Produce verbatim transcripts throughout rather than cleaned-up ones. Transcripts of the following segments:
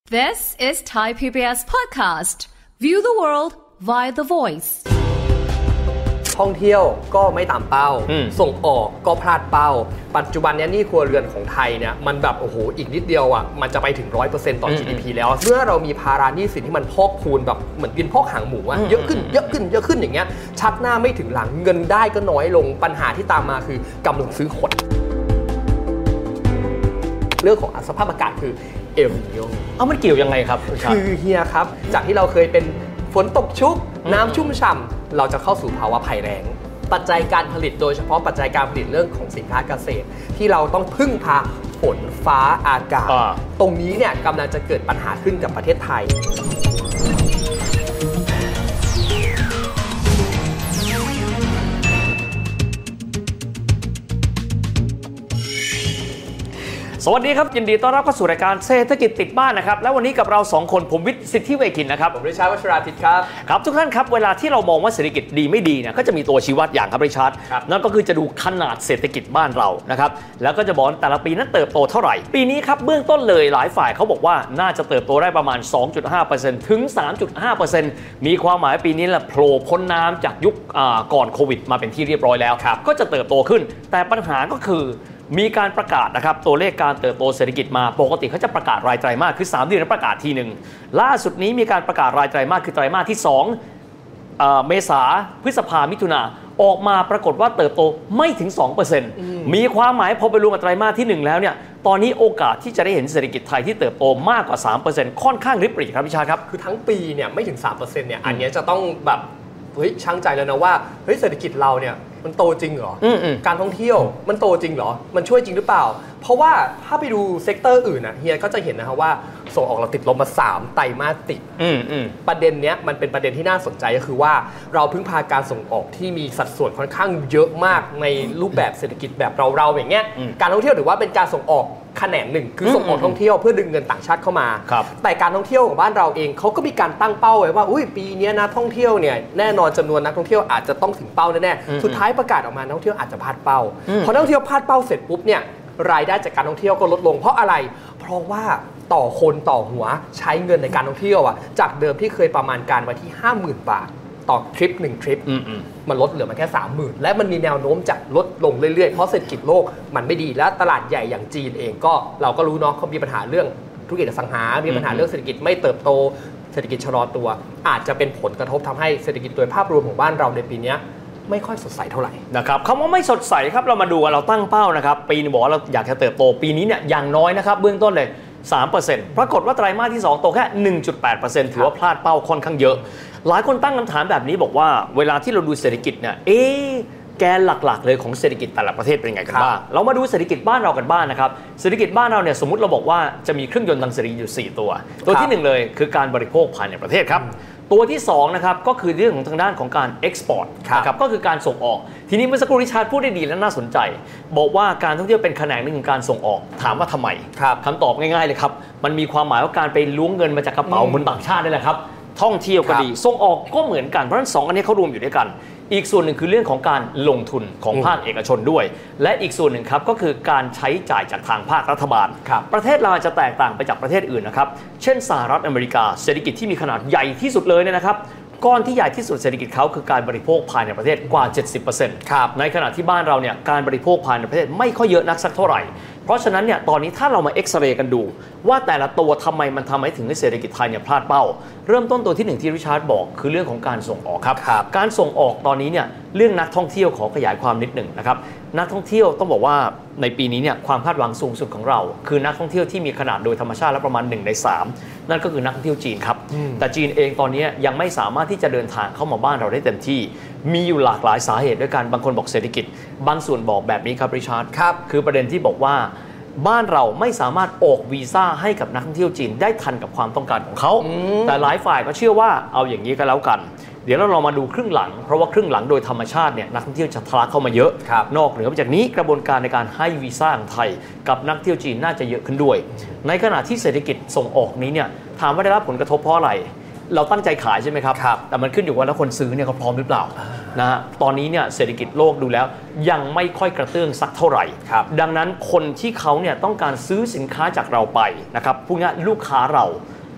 This is Thai พี บี เอส podcast. View the world via the voice. ท่องเที่ยวก็ไม่ตามเป้าส่งออกก็พลาดเป้าปัจจุบันนี้หนี้ครัวเรือนของไทยเนี่ยมันแบบโอ้โหอีกนิดเดียวอ่ะมันจะไปถึง ร้อยเปอร์เซ็นต์ ต่อ จี ดี พี แล้วเมื่อเรามีภาระหนี้สินที่มันพอกพูนแบบเหมือนกินพอกหางหมูอ่ะเยอะขึ้นเยอะขึ้นเยอะขึ้นอย่างเงี้ยชักหน้าไม่ถึงหลังเงินได้ก็น้อยลงปัญหาที่ตามมาคือกำลังซื้อหดเรื่องของสภาพอากาศคือเอลนิโญเอามันเกี่ยวยังไงครับคือเฮียครับจากที่เราเคยเป็นฝนตกชุกน้ำชุ่มฉ่ำเราจะเข้าสู่ภาวะภัยแล้งปัจจัยการผลิตโดยเฉพาะปัจจัยการผลิตเรื่องของสินค้าเกษตรที่เราต้องพึ่งพาฝนฟ้าอากาศตรงนี้เนี่ยกำลังจะเกิดปัญหาขึ้นกับประเทศไทยสวัสดีครับยินดีต้อนรับเข้าสู่รายการเศรษฐกิจติดบ้านนะครับและวันนี้กับเราสองคนผมวิทย์สิทธิเวคินนะครับผมริชาร์ดวัชราทิตครับครับทุกท่านครับเวลาที่เรามองว่าเศรษฐกิจดีไม่ดีเนี่ยก็จะมีตัวชี้วัดอย่างครับริชาร์ดนั่นก็คือจะดูขนาดเศรษฐกิจบ้านเรานะครับแล้วก็จะบอกแต่ละปีนั้นเติบโตเท่าไหร่ปีนี้ครับเบื้องต้นเลยหลายฝ่ายเขาบอกว่าน่าจะเติบโตได้ประมาณ สองจุดห้าเปอร์เซ็นต์ ถึง สามจุดห้าเปอร์เซ็นต์ มีความหมายปีนี้แหละโผล่พ้นน้ำจากยุคก่อนโควิดมาเป็นที่เรียบร้อยแล้วก็จะเติบโตขึ้นแต่ปัญหาก็คือมีการประกาศนะครับตัวเลขการเติบโตเศรษฐกิจมาปกติเขาจะประกาศรายไตรมาสคือสามเดือนประกาศทีหนึ่งล่าสุดนี้มีการประกาศรายไตรมาสคือไตรมาสที่สองเอ่อเมษาพฤษภามิถุนาออกมาปรากฏว่าเติบโตไม่ถึง สองเปอร์เซ็นต์ มีความหมายพอไปรวมกับไตรมาสที่หนึ่งแล้วเนี่ยตอนนี้โอกาสที่จะได้เห็นเศรษฐกิจไทยที่เติบโตมากกว่า สามเปอร์เซ็นต์ ค่อนข้างริบหรี่ครับพี่ชาครับคือทั้งปีเนี่ยไม่ถึง สามเปอร์เซ็นต์ เนี่ยอันนี้จะต้องแบบเฮ้ยช่างใจแล้วนะว่าเฮ้ยเศรษฐกิจเราเนี่ยมันโตจริงเหรอการท่องเที่ยวมันโตจริงเหรอมันช่วยจริงหรือเปล่าเพราะว่าถ้าไปดูเซกเตอร์อื่นนะเฮียก็จะเห็นนะครับว่าส่งออกเราติดลบมาสามไตรมาสติดประเด็นเนี้ยมันเป็นประเด็นที่น่าสนใจก็คือว่าเราพึ่งพาการส่งออกที่มีสัดส่วนค่อนข้างเยอะมากในรูปแบบเศรษฐกิจแบบเราๆอย่างเงี้ยการท่องเที่ยวถือว่าเป็นการส่งออกแขนงหนึ่งคือส่งออกท่องเที่ยวเพื่อดึงเงินต่างชาติเข้ามาแต่การท่องเที่ยวของบ้านเราเองเขาก็มีการตั้งเป้าไว้ว่าอุ้ยปีนี้นะท่องเที่ยวเนี่ยแน่นอนจำนวนนักท่องเที่ยวอาจจะต้องถึงเป้าแน่ๆสุดท้ายประกาศออกมานักท่องเที่ยวอาจจะพลาดเป้าพอนักท่องเที่ยวพลาดเป้าเสร็จปุ๊บเนี่ยรายได้จากการท่องเที่ยวก็ลดลงเพราะอะไรเพราะว่าต่อคนต่อหัวใช้เงินในการท่องเที่ยวอ่ะจากเดิมที่เคยประมาณการไว้ที่ ห้าหมื่น บาทต่อทริปหนึ่งทริปมันลดเหลือมาแค่ สามหมื่น และมันมีแนวโน้มจะลดลงเรื่อยๆเพราะเศรษฐกิจโลกมันไม่ดีและตลาดใหญ่อย่างจีนเองก็เราก็รู้เนาะเขามีปัญหาเรื่องธุรกิจอสังหามีปัญหาเรื่องเศรษฐกิจไม่เติบโตเศรษฐกิจชะลอตัวอาจจะเป็นผลกระทบทำให้เศรษฐกิจโดยภาพรวมของบ้านเราในปีนี้ไม่ค่อยสดใสเท่าไหร่นะครับคำว่าไม่สดใสครับเรามาดูเราตั้งเป้านะครับปีนี้บอกว่าเราอยากจะเติบโตปีนี้เนี่ยอย่างน้อยนะครับเบื้องต้นเลย สามเปอร์เซ็นต์ ปรากฏว่าไตรมาสที่สองโตแค่ หนึ่งจุดแปดเปอร์เซ็นต์ ถือว่าพลาดเป้าค่อนข้างเยอะหลายคนตั้งคำถามแบบนี้บอกว่าเวลาที่เราดูเศรษฐกิจเนี่ยเอ๊ะแกนหลักๆเลยของเศรษฐกิจแต่ละประเทศเป็นไงกันบ้างเรามาดูเศรษฐกิจบ้านเรากันบ้างนะครับเศรษฐกิจบ้านเราเนี่ยสมมติเราบอกว่าจะมีเครื่องยนต์ทางเศรษฐกิจอยู่สี่ตัวตัวที่หนึ่งเลยคือการบริโภคภายในประเทศครับตัวที่สองนะครับก็คือเรื่องของทางด้านของการเอ็กซ์พอร์ตนะครับก็คือการส่งออกทีนี้เมื่อสักครู่ริชาร์ดพูดได้ดีและน่าสนใจบอกว่าการท่องเที่ยวเป็นแขนงหนึ่งของการส่งออกถามว่าทำไมคำตอบง่ายๆเลยครับมันมีความหมายว่าการไปล้วงเงินมาจากกระเป๋าคนต่างชาตินี่แหละครับท่องเที่ยวก็ดีส่งออกก็เหมือนกันเพราะฉะนั้นสองอันนี้เขารวมอยู่ด้วยกันอีกส่วนหนึ่งคือเรื่องของการลงทุนของภาคเอกชนด้วยและอีกส่วนหนึ่งครับก็คือการใช้จ่ายจากทางภาครัฐบาลประเทศเราจะแตกต่างไปจากประเทศอื่นนะครับเช่นสหรัฐอเมริกาเศรษฐกิจที่มีขนาดใหญ่ที่สุดเลยเนี่ยนะครับก้อนที่ใหญ่ที่สุดเศรษฐกิจเขาคือการบริโภคภายในประเทศกว่า เจ็ดสิบเปอร์เซ็นต์ ในขณะที่บ้านเราเนี่ยการบริโภคภายในประเทศไม่ค่อยเยอะนักสักเท่าไหร่เพราะฉะนั้นเนี่ยตอนนี้ถ้าเรามาเอ็กซเรย์กันดูว่าแต่ละตัวทำไมมันทำให้ถึงให้เศรษฐกิจไทยเนี่ยพลาดเป้าเริ่มต้นตัวที่หนึ่งที่ริชาร์ดบอกคือเรื่องของการส่งออกครับการส่งออกตอนนี้เนี่ยเรื่องนักท่องเที่ยวขอขยายความนิดหนึ่งนะครับนักท่องเที่ยวต้องบอกว่าในปีนี้เนี่ยความคาดหวังสูงสุดของเราคือนักท่องเที่ยวที่มีขนาดโดยธรรมชาติและประมาณหนึ่งในสามนั่นก็คือนักท่องเที่ยวจีนครับแต่จีนเองตอนนี้ยังไม่สามารถที่จะเดินทางเข้ามาบ้านเราได้เต็มที่มีอยู่หลากหลายสาเหตุด้วยกันบางคนบอกเศรษฐกิจบางส่วนบอกแบบนี้ครับริชาร์ดครับคือประเด็นที่บอกว่าบ้านเราไม่สามารถออกวีซ่าให้กับนักท่องเที่ยวจีนได้ทันกับความต้องการของเขาแต่หลายฝ่ายก็เชื่อว่าเอาอย่างนี้ก็แล้วกันเดี๋ยวเราลองมาดูครึ่งหลังเพราะว่าครึ่งหลังโดยธรรมชาติเนี่ยนักท่องเที่ยวจะทะลักเข้ามาเยอะนอกเหนือจากนี้กระบวนการในการให้วีซ่าของไทยกับนักท่องเที่ยวจีนน่าจะเยอะขึ้นด้วยในขณะที่เศรษฐกิจส่งออกนี้เนี่ยถามว่าได้รับผลกระทบเพราะอะไรเราตั้งใจขายใช่ไหมครับแต่มันขึ้นอยู่ว่าแล้วคนซื้อเนี่ยเขาพร้อมหรือเปล่านะฮะตอนนี้เนี่ยเศรษฐกิจโลกดูแล้วยังไม่ค่อยกระเตื้องสักเท่าไหร่ดังนั้นคนที่เขาเนี่ยต้องการซื้อสินค้าจากเราไปนะครับพวกนี้ลูกค้าเรา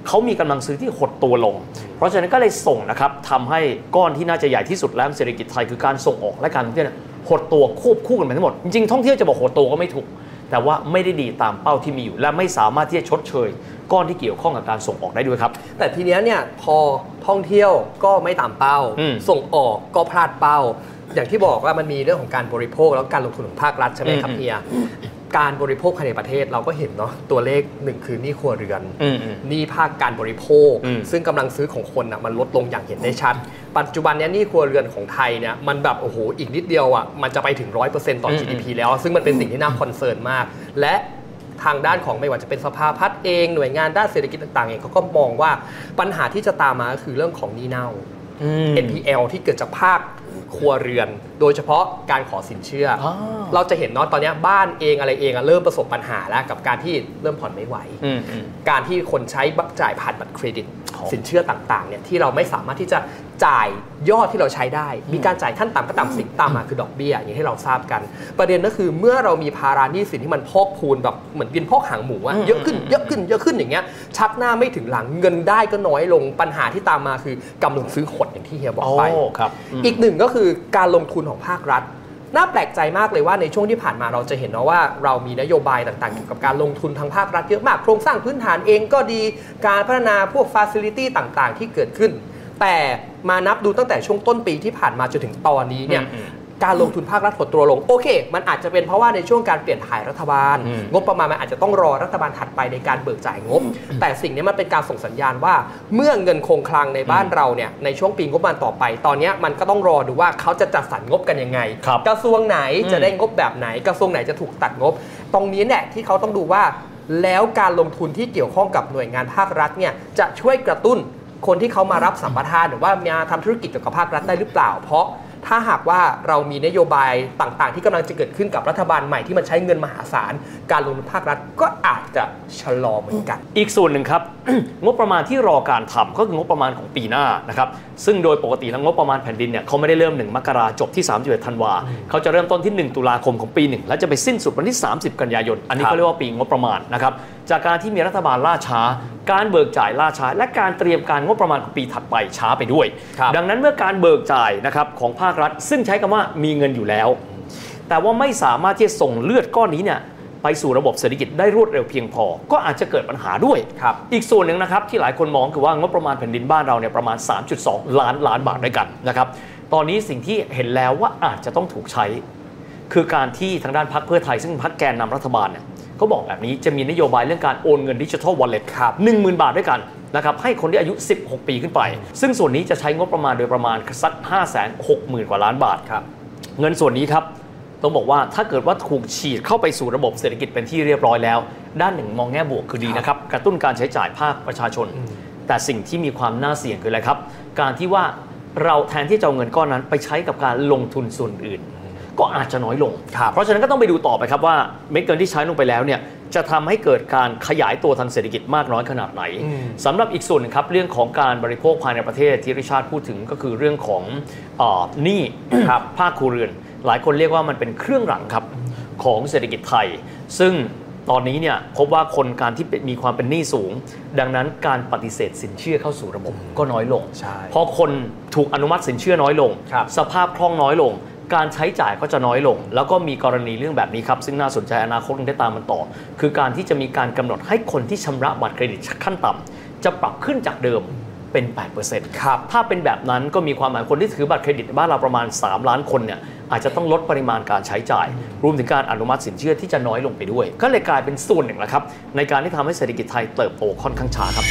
เขามีกำลังซื้อที่หดตัวลงเพราะฉะนั้นก็เลยส่งนะครับทำให้ก้อนที่น่าจะใหญ่ที่สุดแล้วเศรษฐกิจไทยคือการส่งออกและการท่องเที่ยวหดตัวควบคู่กันไปทั้งหมดจริงๆท่องเที่ยวจะบอกหดตัวก็ไม่ถูกแต่ว่าไม่ได้ดีตามเป้าที่มีอยู่และไม่สามารถที่จะชดเชยก้อนที่เกี่ยวข้องกับการส่งออกได้ด้วยครับแต่ทีนี้เนี่ยพอท่องเที่ยวก็ไม่ตามเป้าส่งออกก็พลาดเป้าอย่างที่บอกว่ามันมีเรื่องของการบริโภคแล้วการลงทุนของภาครัฐใช่ไหมครับเฮียการบริโภคภายในประเทศเราก็เห็นเนาะตัวเลขหนึ่งคือหนี้ครัวเรือนหนี้ภาคการบริโภคซึ่งกำลังซื้อของคนอ่ะมันลดลงอย่างเห็นได้ชัดปัจจุบันนี้หนี้ครัวเรือนของไทยเนี่ยมันแบบโอ้โหอีกนิดเดียวอ่ะมันจะไปถึง ร้อยเปอร์เซ็นต์ ต่อ จี ดี พี แล้วซึ่งมันเป็นสิ่งที่น่าคอนเซิร์นมากและทางด้านของไม่ว่าจะเป็นสภาพัฒน์เองหน่วยงานด้านเศรษฐกิจต่างๆเองเขาก็มองว่าปัญหาที่จะตามมาคือเรื่องของหนี้เน่า เอ็น พี แอล ที่เกิดจากภาคครัวเรือนโดยเฉพาะการขอสินเชื่อเราจะเห็นเนาะตอนนี้บ้านเองอะไรเองเริ่มประสบปัญหาแล้วกับการที่เริ่มผ่อนไม่ไหวการที่คนใช้จ่ายผ่านบัตรเครดิตสินเชื่อต่างๆเนี่ยที่เราไม่สามารถที่จะจ่ายยอดที่เราใช้ได้มีการจ่ายขั้นต่ำก็ตามสิ่งตามมาคือดอกเบี้ยอย่างที่เราทราบกันประเด็นก็คือเมื่อเรามีภาระหนี้สินที่มันพอกพูนแบบเหมือนกินพอกหางหมูอะเยอะขึ้นเยอะขึ้นเยอะขึ้นอย่างเงี้ยชักหน้าไม่ถึงหลังเงินได้ก็น้อยลงปัญหาที่ตามมาคือกำลังซื้อหดอย่างที่เฮียบอกไปอีกหนึ่งก็คือการลงทุนของภาครัฐน่าแปลกใจมากเลยว่าในช่วงที่ผ่านมาเราจะเห็นนะว่าเรามีนโยบายต่างๆเกี่ยวกับการลงทุนทางภาครัฐเยอะมากโครงสร้างพื้นฐานเองก็ดีการพัฒนาพวกฟาซิลิตี้ต่างๆที่เกิดขึ้นแต่มานับดูตั้งแต่ช่วงต้นปีที่ผ่านมาจนถึงตอนนี้เนี่ยการลงทุนภาครัฐหดตัวลงโอเคมันอาจจะเป็นเพราะว่าในช่วงการเปลี่ยนถ่ายรัฐบาลงบประมาณมันอาจจะต้องรอรัฐบาลถัดไปในการเบิกจ่ายงบแต่สิ่งนี้มันเป็นการส่งสัญญาณว่าเมื่อเงินคงคลังในบ้านเราเนี่ยในช่วงปีงบประมาณต่อไปตอนนี้มันก็ต้องรอดูว่าเขาจะจัดสรรงบกันยังไงกระทรวงไหนจะได้งบแบบไหนกระทรวงไหนจะถูกตัดงบตรงนี้แหละที่เขาต้องดูว่าแล้วการลงทุนที่เกี่ยวข้องกับหน่วยงานภาครัฐเนี่ยจะช่วยกระตุ้นคนที่เขามารับสัมปทานหรือว่ามาทำธุรกิจเกี่ยวกับภาครัฐได้หรือเปล่าเพราะถ้าหากว่าเรามีนโยบายต่างๆที่กำลังจะเกิดขึ้นกับรัฐบาลใหม่ที่มันใช้เงินมหาศาลการลงทุนภาครัฐก็อาจจะชะลอเหมือนกันอีกส่วนหนึ่งครับ งบประมาณที่รอการทำก็คืองบประมาณของปีหน้านะครับซึ่งโดยปกติแล้วงบประมาณแผ่นดินเนี่ยเขาไม่ได้เริ่มหนึ่งมกราจบที่สามสิบเอ็ดธันวาเขาจะเริ่มต้นที่หนึ่งตุลาคมของปีหนึ่งและจะไปสิ้นสุดวันที่สามสิบกันยายนอันนี้เขาเรียกว่าปีงบประมาณนะครับจากการที่มีรัฐบาลล่าช้าการเบิกจ่ายล่าช้าและการเตรียมการงบประมาณของปีถัดไปช้าไปด้วยดังนั้นเมื่อการเบิกจ่ายนะครับของภาครัฐซึ่งใช้คำว่ามีเงินอยู่แล้วแต่ว่าไม่สามารถที่จะส่งเลือดก้อนนี้เนี่ยไปสู่ระบบเศรษฐกิจได้รวดเร็วเพียงพอก็อาจจะเกิดปัญหาด้วยอีกส่วนหนึ่งนะครับที่หลายคนมองคือว่างบประมาณแผ่นดินบ้านเราเนี่ยประมาณ สามจุดสอง ล้านล้านบาทด้วยกันนะครับตอนนี้สิ่งที่เห็นแล้วว่าอาจจะต้องถูกใช้คือการที่ทางด้านพรรคเพื่อไทยซึ่งพรรคแกนนำรัฐบาลเนี่ยเขาบอกแบบนี้จะมีนโยบายเรื่องการโอนเงินดิจิทัลวอลเล็ต หนึ่งหมื่น บาทด้วยกันนะครับให้คนที่อายุสิบหกปีขึ้นไปซึ่งส่วนนี้จะใช้งบประมาณโดยประมาณสัก ห้าแสนหกหมื่น กว่าล้านบาทเงินส่วนนี้ครับต้องบอกว่าถ้าเกิดว่าถูกฉีดเข้าไปสู่ระบบเศรษฐกิจเป็นที่เรียบร้อยแล้วด้านหนึ่งมองแง่บวกคือดีนะครับกระตุ้นการใช้จ่ายภาคประชาชนแต่สิ่งที่มีความน่าเสี่ยงคืออะไรครับการที่ว่าเราแทนที่จะเอาเงินก้อนนั้นไปใช้กับการลงทุนส่วนอื่นก็อาจจะน้อยลงเพราะฉะนั้นก็ต้องไปดูต่อไปครับว่าเม็ดเงินที่ใช้ลงไปแล้วเนี่ยจะทำให้เกิดการขยายตัวทางเศรษฐกิจมากน้อยขนาดไหนสำหรับอีกส่วนนึงครับเรื่องของการบริโภคภายในประเทศที่ริชาร์ดพูดถึงก็คือเรื่องของหนี้ภาคครัวเรือนหลายคนเรียกว่ามันเป็นเครื่องหลังครับของเศรษฐกิจไทยซึ่งตอนนี้เนี่ยพบว่าคนการที่มีความเป็นหนี้สูงดังนั้นการปฏิเสธสินเชื่อเข้าสู่ระบบก็น้อยลงเพราะคนถูกอนุมัติสินเชื่อน้อยลงสภาพคล่องน้อยลงการใช้จ่ายก็จะน้อยลงแล้วก็มีกรณีเรื่องแบบนี้ครับซึ่งน่าสนใจอนาคตได้ตามมันต่อคือการที่จะมีการกำหนดให้คนที่ชำระบัตรเครดิตขั้นต่ำจะปรับขึ้นจากเดิมเป็น แปดเปอร์เซ็นต์ ครับถ้าเป็นแบบนั้นก็มีความหมายคนที่ถือบัตรเครดิตบ้านเราประมาณสามล้านคนเนี่ยอาจจะต้องลดปริมาณการใช้จ่ายรวมถึงการอนุมัติสินเชื่อที่จะน้อยลงไปด้วยก็เลยกลายเป็นส่วนหนึ่งแหละครับในการที่ทำให้เศรษฐกิจไทยเติบโตค่อนข้างช้าครับ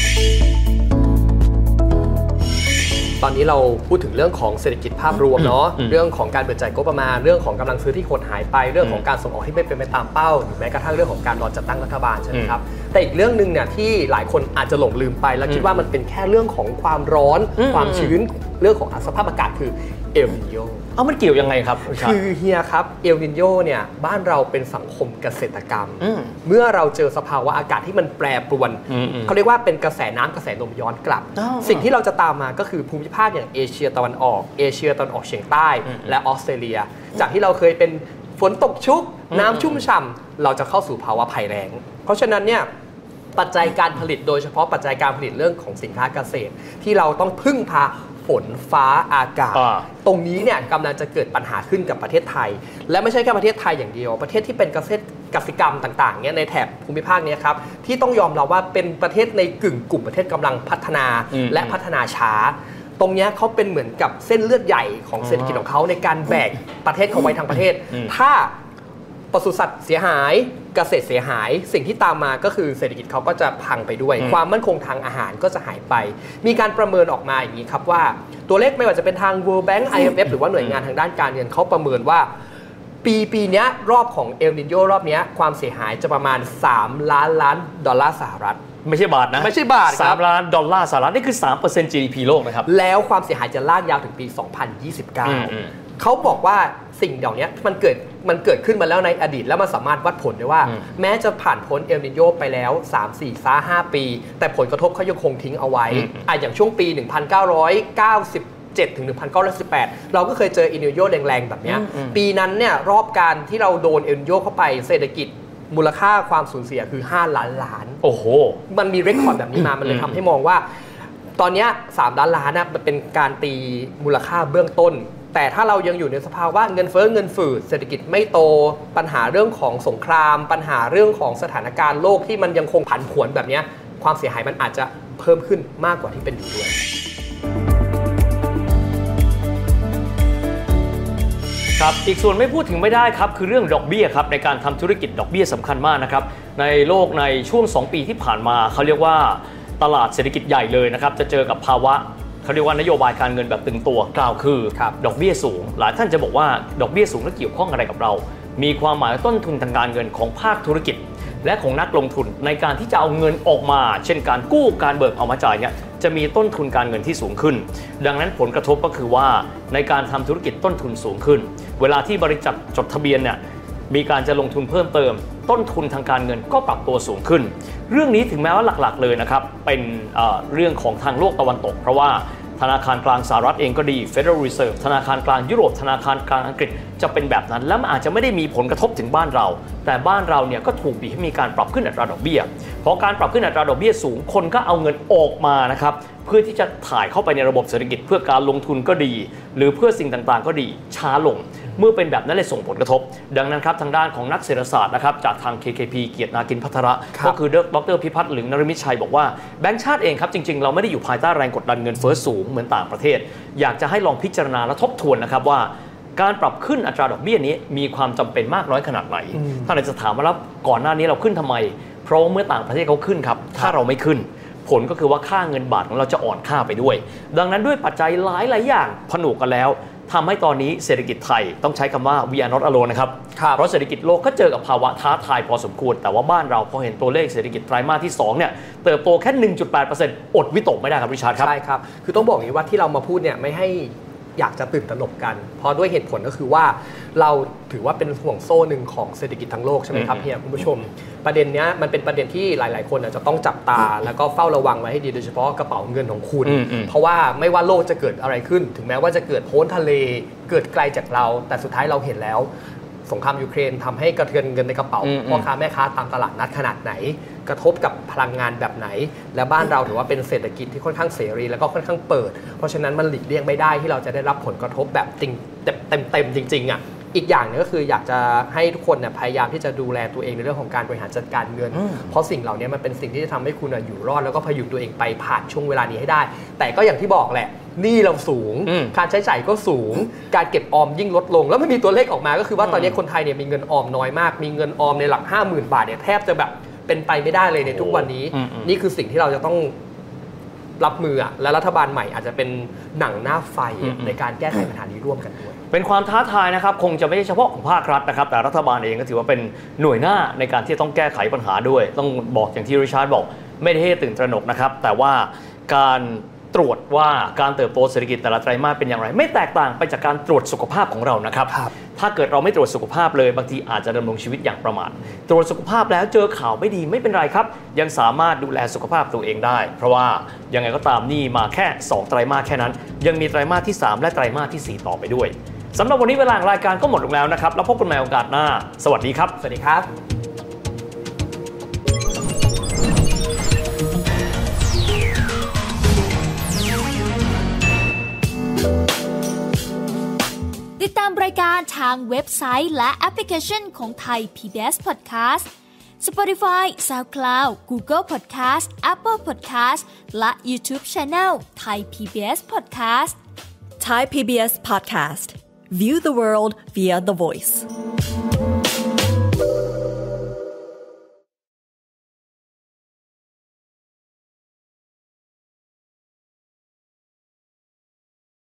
ตอนนี้เราพูดถึงเรื่องของเศรษฐกิจภาพรวมเนาะเรื่องของการเบิกจ่ายงบประมาณเรื่องของกำลังซื้อที่หดหายไปเรื่องของการส่งออกที่ไม่เป็นไปตามเป้าหรือแม้กระทั่งเรื่องของการรอจัดตั้งรัฐบาลใช่ไหมครับแต่อีกเรื่องนึงเนี่ยที่หลายคนอาจจะหลงลืมไปแล้วคิดว่ามันเป็นแค่เรื่องของความร้อนความชื้นเรื่องของสภาพอากาศคือเอลนิโญเอามันเกี่ยวยังไงครับคือเฮียครับเอลนิโญเนี่ยบ้านเราเป็นสังคมเกษตรกรรมเมื่อเราเจอสภาวะอากาศที่มันแปรปรวนเขาเรียกว่าเป็นกระแสน้ำกระแสลมย้อนกลับสิ่งที่เราจะตามมาก็คือภูมิภาคอย่างเอเชียตะวันออกเอเชียตะวันออกเฉียงใต้และออสเตรเลียจากที่เราเคยเป็นฝนตกชุกน้ำชุ่มฉ่ำเราจะเข้าสู่ภาวะภัยแล้งเพราะฉะนั้นเนี่ยปัจจัยการผลิตโดยเฉพาะปัจจัยการผลิตเรื่องของสินค้าเกษตรที่เราต้องพึ่งพาฝนฟ้าอากาศตรงนี้เนี่ยกำลังจะเกิดปัญหาขึ้นกับประเทศไทยและไม่ใช่แค่ประเทศไทยอย่างเดียวประเทศที่เป็นเกษตรกสิกรรมต่างๆเนี่ยในแถบภูมิภาคนี้ครับที่ต้องยอมรับว่าเป็นประเทศในกึ่งกลุ่มประเทศกำลังพัฒนาและพัฒนาช้าตรงนี้เขาเป็นเหมือนกับเส้นเลือดใหญ่ของเศรษฐกิจของเขาในการแบกประเทศเขาไว้ทั้งประเทศถ้าปศุสัตว์เสียหายเกษตรเสียหายสิ่งที่ตามมาก็คือเศรษฐกิจเขาก็จะพังไปด้วยความมั่นคงทางอาหารก็จะหายไปมีการประเมินออกมาอย่างนี้ครับว่าตัวเลขไม่ว่าจะเป็นทาง World Bank ไอ เอ็ม เอฟ หรือว่าหน่วยงานทางด้านการเงินเขาประเมินว่าปีปีนี้รอบของเอลนิโญรอบนี้ความเสียหายจะประมาณสามล้านล้านดอลลาร์สหรัฐไม่ใช่บาทนะไม่ใช่บาทสามล้านดอลลาร์สหรัฐนี่คือ สามเปอร์เซ็นต์ จี ดี พี โลกนะครับแล้วความเสียหายจะลากยาวถึงปี สองพันยี่สิบเก้า เขาบอกว่าสิ่งเหล่านี้มันเกิดมันเกิดขึ้นมาแล้วในอดีตแล้วมันสามารถวัดผลได้ว่าแม้จะผ่านพ้นเอลนิโญไปแล้ว สาม สี่ ห้า ปีแต่ผลกระทบเขายังคงทิ้งเอาไว้อ่ะอย่างช่วงปี หนึ่งพันเก้าร้อยเก้าสิบเจ็ด ถึง หนึ่งพันเก้าร้อยสิบแปด เราก็เคยเจอเอลนิโญแรงๆแบบนี้ปีนั้นเนี่ยรอบการที่เราโดนเอลนิโญเข้าไปเศรษฐกิจมูลค่าความสูญเสียคือห้าล้านล้านโอ้โหมันมีเรคคอร์ดแบบนี้มามันเลยทำให้มองว่าตอนนี้สามล้านล้านนะมันเป็นการตีมูลค่าเบื้องต้นแต่ถ้าเรายังอยู่ในสภาวะเงินเฟ้อเงินฝืดเศรษฐกิจไม่โตปัญหาเรื่องของสงครามปัญหาเรื่องของสถานการณ์โลกที่มันยังคงผันผวนแบบนี้ความเสียหายมันอาจจะเพิ่มขึ้นมากกว่าที่เป็นอยู่ด้วยครับอีกส่วนไม่พูดถึงไม่ได้ครับคือเรื่องดอกเบี้ยครับในการทำธุรกิจดอกเบี้ยสำคัญมากนะครับในโลกในช่วงสองปีที่ผ่านมาเขาเรียกว่าตลาดเศรษฐกิจใหญ่เลยนะครับจะเจอกับภาวะเขาเรียกว่านโยบายการเงินแบบตึงตัวกล่าวคือดอกเบี้ยสูงหลายท่านจะบอกว่าดอกเบี้ยสูงนั้นเกี่ยวข้องอะไรกับเรามีความหมายต้นทุนทางการเงินของภาคธุรกิจและของนักลงทุนในการที่จะเอาเงินออกมาเช่นการกู้การเบิกเอามาจ่ายเนี่ยจะมีต้นทุนการเงินที่สูงขึ้นดังนั้นผลกระทบก็คือว่าในการทำธุรกิจต้นทุนสูงขึ้นเวลาที่บริษัทจดทะเบียนเนี่ยมีการจะลงทุนเพิ่มเติมต้นทุนทางการเงินก็ปรับตัวสูงขึ้นเรื่องนี้ถึงแม้ว่าหลักๆเลยนะครับเป็นเอ่อเรื่องของทางโลกตะวันตกเพราะว่าธนาคารกลางสหรัฐเองก็ดี Federal Reserve ธนาคารกลางยุโรปธนาคารกลางอังกฤษจะเป็นแบบนั้นและมันอาจจะไม่ได้มีผลกระทบถึงบ้านเราแต่บ้านเราเนี่ยก็ถูกบีบให้มีการปรับขึ้นอัตราดอกเบี้ยเพราะการปรับขึ้นอัตราดอกเบี้ยสูงคนก็เอาเงินออกมานะครับเพื่อที่จะถ่ายเข้าไปในระบบเศรษฐกิจเพื่อการลงทุนก็ดีหรือเพื่อสิ่งต่างๆก็ดีช้าลงเมื่อเป็นแบบนั้นเลยส่งผลกระทบดังนั้นครับทางด้านของนักเศรษฐศาสตร์นะครับจากทาง เค เค พี เกียรตินากินภัทระก็คือดร.พิพัฒน์หลึงนฤมิตชัยบอกว่าแบงก์ชาติเองครับจริงๆเราไม่ได้อยู่ภายใต้แรงกดดันเงินเฟ้อสูงเหมือนต่างประเทศอยากจะให้ลองพิจารณาและทบทวนนะครับว่าการปรับขึ้นอัตราดอกเบี้ยนี้มีความจำเป็นมากน้อยขนาดไหนถ้าเราจะถามว่าแล้วก่อนหน้านี้เราขึ้นทำไมเพราะเมื่อต่างประเทศเขาขึ้นครับถ้าเราไม่ขึ้นผลก็คือว่าค่าเงินบาทของเราจะอ่อนค่าไปด้วยดังนั้นด้วยปัจจัยหลายหลายอย่างผนวกกันแล้วทำให้ตอนนี้เศรษฐกิจไทยต้องใช้คำว่า we are not alone นะครับเพราะเศรษฐกิจโลกก็เจอกับภาวะท้าทายพอสมควรแต่ว่าบ้านเราพอเห็นตัวเลขเศรษฐกิจไตรมาสที่สองเนี่ยเติบโตแค่ หนึ่งจุดแปดเปอร์เซ็นต์ อดวิตกไม่ได้ครับริชาร์ดครับใช่ครับคือต้องบอกอย่างนี้ว่าที่เรามาพูดเนี่ยไม่ให้อยากจะตื่นตระหนกกันเพราะด้วยเหตุผลก็คือว่าเราถือว่าเป็นห่วงโซ่หนึ่งของเศรษฐกิจทั้งโลกใช่ไหมครับเฮียคุณผู้ชมประเด็นนี้มันเป็นประเด็นที่หลายๆคนจะต้องจับตาแล้วก็เฝ้าระวังไว้ให้ดีโดยเฉพาะกระเป๋าเงินของคุณเพราะว่าไม่ว่าโลกจะเกิดอะไรขึ้นถึงแม้ว่าจะเกิดโพ้นทะเลเกิดไกลจากเราแต่สุดท้ายเราเห็นแล้วสงครามยูเครนทำให้กระเทือนเงินในกระเป๋าพ่อค้าแม่ค้าตามตลาดนัดขนาดไหนกระทบกับพลังงานแบบไหนและบ้านเราถือว่าเป็นเศรษฐกิจที่ค่อนข้างเสรีแล้วก็ค่อนข้างเปิดเพราะฉะนั้นมันหลีกเลี่ยงไม่ได้ที่เราจะได้รับผลกระทบแบบจริงเต็มๆจริงๆอ่ะอีกอย่างนึงก็คืออยากจะให้ทุกคนเนี่ยพยายามที่จะดูแลตัวเองในเรื่องของการบริหารจัดการเงินเพราะสิ่งเหล่านี้มันเป็นสิ่งที่จะทำให้คุณอยู่รอดแล้วก็พยุงตัวเองไปผ่านช่วงเวลานี้ให้ได้แต่ก็อย่างที่บอกแหละหนี้เราสูงการใช้จ่ายก็สูงการเก็บออมยิ่งลดลงแล้วมันมีตัวเลขออกมาก็คือว่าตอนนี้คนไทยเนี่ยมีเงินออมน้อยมากมีเงินออมในหลัก ห้าหมื่น บาทเนี่ยแทบจะแบบเป็นไปไม่ได้เลยในทุกวันนี้นี่คือสิ่งที่เราจะต้องรับมือและรัฐบาลใหม่อาจจะเป็นหนังหน้าไฟในการแก้ไขปัญหานี้ร่วมกันด้วยเป็นความท้าทายนะครับคงจะไม่ใช่เฉพาะของภาครัฐนะครับแต่รัฐบาลเองก็ถือว่าเป็นหน่วยหน้าในการที่จะต้องแก้ไขปัญหาด้วยต้องบอกอย่างที่ริชาร์ดบอกไม่ได้ให้ตื่นตระหนกนะครับแต่ว่าการตรวจว่าการเติบโตเศรษฐกิจแต่ละไตรมาสเป็นอย่างไรไม่แตกต่างไปจากการตรวจสุขภาพของเรานะครับถ้าเกิดเราไม่ตรวจสุขภาพเลยบางทีอาจจะดำรงชีวิตอย่างประมาทตรวจสุขภาพแล้วเจอข่าวไม่ดีไม่เป็นไรครับยังสามารถดูแลสุขภาพตัวเองได้เพราะว่ายังไงก็ตามนี่มาแค่สองไตรมาสแค่นั้นยังมีไตรมาสที่สามและไตรมาสที่สี่ต่อไปด้วยสำหรับวันนี้เวลารายการก็หมดลงแล้วนะครับแล้วพบกันใหม่โอกาสหน้าสวัสดีครับสวัสดีครับติดตามรายการทางเว็บไซต์และแอปพลิเคชันของไทย พี บี เอส Podcast Spotify, SoundCloud, Google Podcast, Apple Podcast และ YouTube Channel Thai พี บี เอส Podcast Thai พี บี เอส Podcast. View the world via the voice.